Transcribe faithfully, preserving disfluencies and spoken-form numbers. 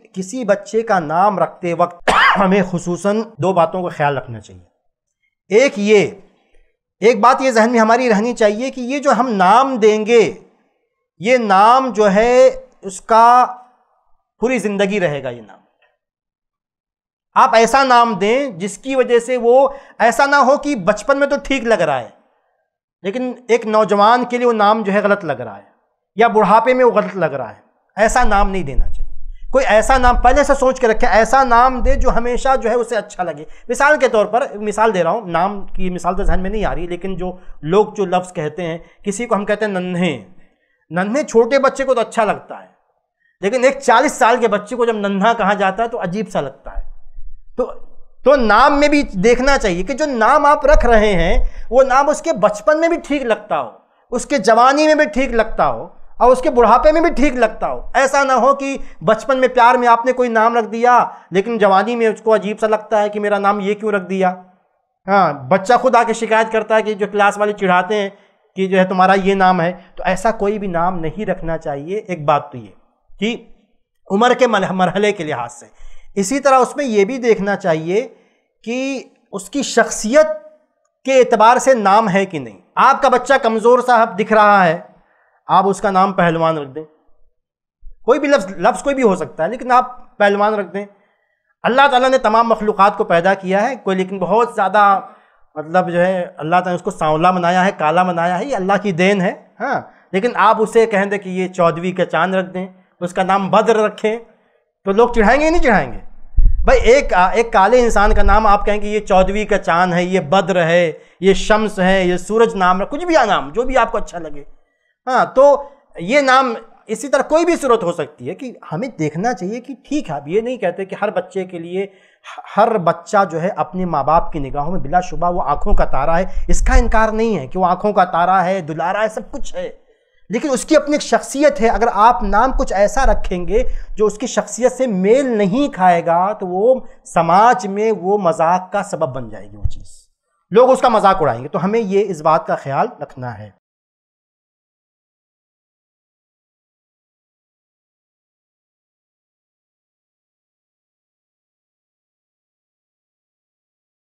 کسی بچے کا نام رکھتے وقت ہمیں خصوصاً دو باتوں کا خیال رکھنا چاہیے۔ ایک یہ ایک بات یہ ذہن میں ہماری رہنی چاہیے کہ یہ جو ہم نام دیں گے، یہ نام جو ہے اس کا پوری زندگی رہے گا۔ یہ نام آپ ایسا نام دیں جس کی وجہ سے وہ ایسا نہ ہو کہ بچپن میں تو ٹھیک لگ رہا ہے لیکن ایک نوجوان کے لیے وہ نام جو ہے غلط لگ رہا ہے، یا بڑھاپے میں وہ غلط لگ رہا ہے۔ ایسا نام نہیں دینا چاہیے۔ کوئی ایسا نام پہلے سے سوچ کے رکھے، ایسا نام دے جو ہمیشہ جو ہے اسے اچھا لگے۔ مثال کے طور پر مثال دے رہا ہوں، نام کی مثال تو ذہن میں نہیں آ رہی، لیکن جو لوگ جو لفظ کہتے ہیں، کسی کو ہم کہتے ہیں ننھے ننھے چھوٹے بچے کو تو اچھا لگتا ہے، لیکن ایک چالیس سال کے بچے کو جب ننھا کہا جاتا ہے تو عجیب سا لگتا ہے۔ تو تو نام میں بھی دیکھنا چاہیے کہ جو نام آپ رکھ رہے ہیں وہ نام اس کے بچپن میں بھی ٹھیک لگتا ہو، اس کے جوانی میں بھی ٹھیک لگتا ہو، اور اس کے بڑھاپے میں بھی ٹھیک لگتا ہو۔ ایسا نہ ہو کہ بچپن میں پیار میں آپ نے کوئی نام رکھ دیا لیکن جوانی میں اس کو عجیب سا لگتا ہے کہ میرا نام یہ کیوں رکھ دیا۔ ہاں، بچہ خود آ کے شکایت کرتا ہے کہ جو کلاس والے چڑھاتے ہیں کہ جو ہے تمہارا یہ نام ہے۔ تو ایسا کوئی بھی نام نہیں رکھنا چاہیے۔ ایک بات تو یہ کہ عمر کے مرحلے کے لحاظ سے، اسی طرح اس میں یہ بھی دیکھنا چاہیے کہ اس کی شخصیت کے اعتبار سے نام ہے کہ نہیں۔ آپ کا بچہ کمزور صاحب دکھ رہا ہے، آپ اس کا نام پہلوان رکھ دیں، کوئی بھی لفظ لفظ کوئی بھی ہو سکتا ہے لیکن آپ پہلوان رکھ دیں۔ اللہ تعالیٰ نے تمام مخلوقات کو پیدا کیا ہے، کوئی لیکن بہت زیادہ مطلب جو ہے اللہ تعالیٰ نے اس کو سانولا بنایا ہے، کالا بنایا ہے، یہ اللہ کی دین ہے۔ ہاں، لیکن آپ اسے کہیں دیں کہ یہ چودھویں کا چاند رکھ دیں، اس کا نام بدر رکھیں، تو لوگ چڑھائیں گے یا نہیں چڑھائیں گے؟ بھائی ایک ایک کالے انسان کا نام آپ کہیں کہ یہ چودھویں کا چاند ہے، یہ بدر ہے، یہ شمس ہے، یہ سورج نام ہے، کچھ بھی نام جو بھی آپ کو اچھا لگے۔ ہاں، تو یہ نام اسی طرح کوئی بھی صورت ہو سکتی ہے کہ ہمیں دیکھنا چاہیے کہ ٹھیک ہے۔ اب یہ نہیں کہتے کہ ہر بچے کے لیے ہر بچہ جو ہے اپنے ماں باپ کی نگاہوں میں بلا شبہ وہ آنکھوں کا تارا ہے، اس کا انکار نہیں ہے کہ وہ آنکھوں کا تارا ہے، دلارا ہے، سب کچھ ہے، لیکن اس کی اپنی ایک شخصیت ہے۔ اگر آپ نام کچھ ایسا رکھیں گے جو اس کی شخصیت سے میل نہیں کھائے گا تو وہ سماج میں وہ مذاق کا سبب بن جائے گی، وہ چیز لوگ اس کا مذاق اڑائیں گے۔ تو ہمیں یہ اس بات کا خیال رکھنا ہے۔